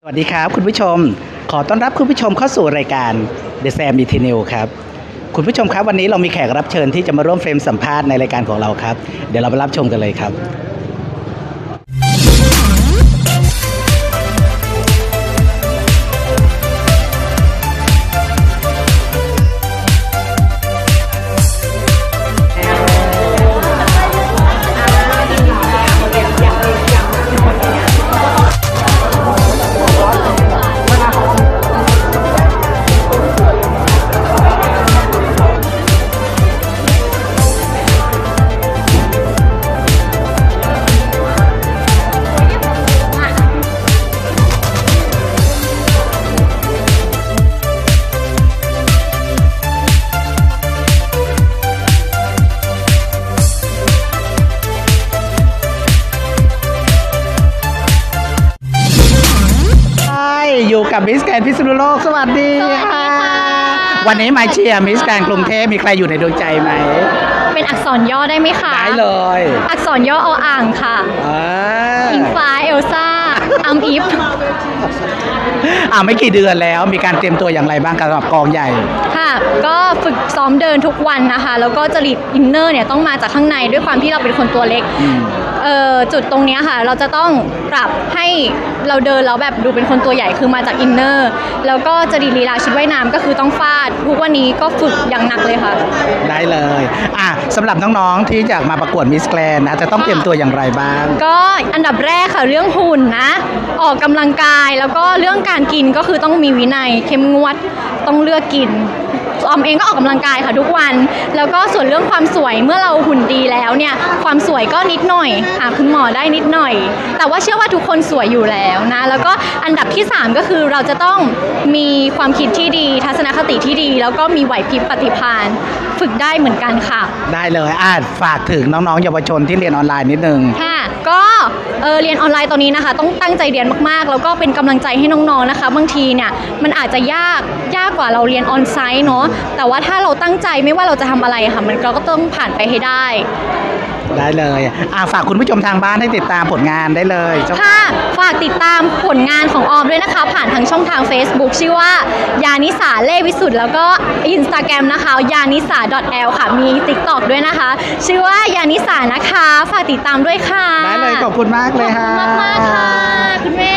สวัสดีครับคุณผู้ชมขอต้อนรับคุณผู้ชมเข้าสู่รายการ The Sam Eternal ครับคุณผู้ชมครับวันนี้เรามีแขกรับเชิญที่จะมาร่วมเฟรมสัมภาษณ์ในรายการของเราครับเดี๋ยวเราไปรับชมกันเลยครับอยู่กับมิสแกรนด์พิษณุโลกสวัสดีค่ะวันนี้มาเชียร์มิสแกรนด์กรุงเทพมีใครอยู่ในดวงใจไหมเป็นอักษรย่อได้ไหมคะได้เลยอักษรย่ออ่างค่ะอิงฟ้าเอลซ่าอัมอีฟไม่กี่เดือนแล้วมีการเตรียมตัวอย่างไรบ้างสำหรับกองใหญ่ค่ะก็ฝึกซ้อมเดินทุกวันนะคะแล้วก็จริตอินเนอร์เนี่ยต้องมาจากข้างในด้วยความที่เราเป็นคนตัวเล็กจุดตรงนี้ค่ะเราจะต้องปรับให้เราเดินแล้วแบบดูเป็นคนตัวใหญ่คือมาจากอินเนอร์แล้วก็จริตลีลาชุดว่ายน้ำก็คือต้องฟาดทุกวันนี้ก็ฝึกอย่างหนักเลยค่ะได้เลยสำหรับน้องๆที่อยากมาประกวดมิสแกรนด์นะจะต้องเตรียมตัวอย่างไรบ้างก็อันดับแรกค่ะเรื่องหุ่นนะออกกำลังกายแล้วก็เรื่องการกินก็คือต้องมีวินัยเข้มงวดต้องเลือกกินออมเองก็ออกกำลังกายค่ะทุกวันแล้วก็ส่วนเรื่องความสวยเมื่อเราหุ่นดีแล้วเนี่ยความสวยก็นิดหน่อยหาคุณหมอได้นิดหน่อยแต่ว่าเชื่อว่าทุกคนสวยอยู่แล้วนะแล้วก็อันดับที่3ก็คือเราจะต้องมีความคิดที่ดีทัศนคติที่ดีแล้วก็มีไหวพริบปฏิภาณฝึกได้เหมือนกันค่ะได้เลยฝากถึงน้องๆเยาวชนที่เรียนออนไลน์นิดนึงค่ะก็เรียนออนไลน์ตอนนี้นะคะต้องตั้งใจเรียนมากๆแล้วก็เป็นกำลังใจให้น้องๆนะคะบางทีเนี่ยมันอาจจะยากกว่าเราเรียนออนไซต์เนาะแต่ว่าถ้าเราตั้งใจไม่ว่าเราจะทำอะไรค่ะมันก็ต้องผ่านไปให้ได้เลยฝากคุณผู้ชมทางบ้านให้ติดตามผลงานได้เลยค่ะฝากติดตามผลงานของออมด้วยนะคะผ่านทางช่องทาง Facebook ชื่อว่ายานิสาเล่วิสุทธ์แล้วก็ Instagram นะคะยานิสา .l ค่ะมี TikTok ด้วยนะคะชื่อว่ายานิสานะคะฝากติดตามด้วยค่ะได้เลยขอบคุณมากเลยค่ะขอบคุณมากๆค่ะคุณแม่